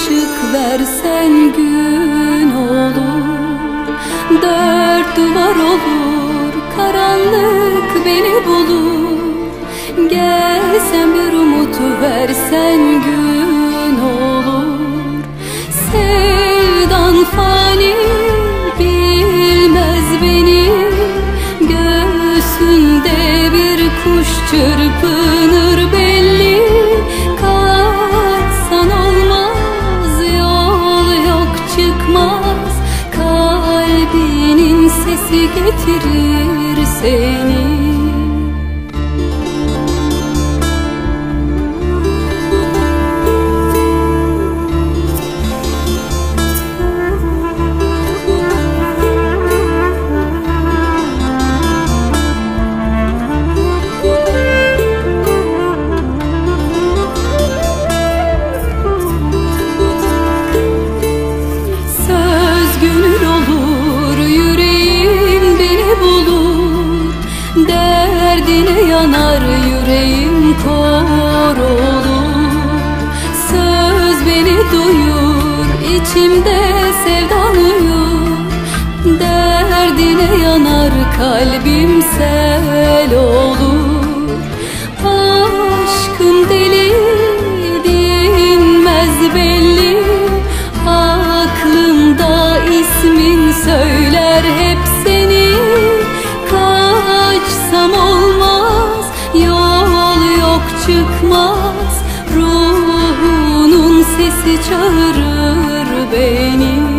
ışık versen gün olur, dört duvar olur, karanlık beni bulur. Gelsen bir umut versen gün olur. Sevdan fani bilmez beni, göğsünde bir kuş çırpınır belli. Kaçsan olmaz, yol yok çıkmaz, kalbinin sesi getirir seni. Derdine yanar yüreğim, kor olur. Söz beni duyur, içimde sevdan uyur. Derdine yanar kalbim, sel olur. Aşkım deli dinmez belli, aklımda ismin söyler hep seni. Kaçsam olmaz, yol yok çıkmaz, ruhunun sesi çağırır beni.